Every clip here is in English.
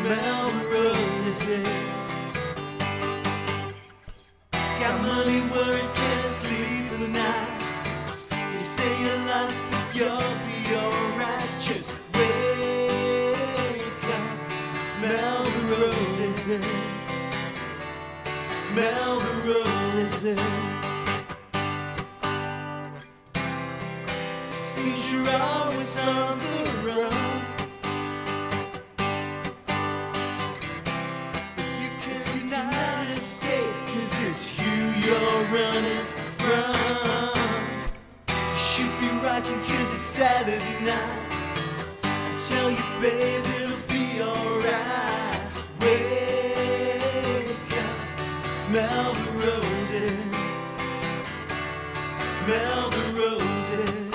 smell the roses. Got money, worries, can't sleep at night. You say you're lost, but you'll be alright. Just wake up, smell the roses. Smell the roses. Seems you're always on the run, but you cannot escape, 'cause it's you you're running from. You should be rocking 'cause it's Saturday night. I tell you babe, it'll be alright. Wake up, smell the roses. Smell the roses.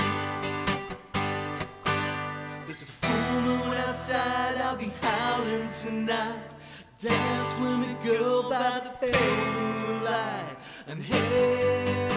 There's a full moon outside, I'll be howling tonight. Dance with me, girl, by the pale moonlight. And hey,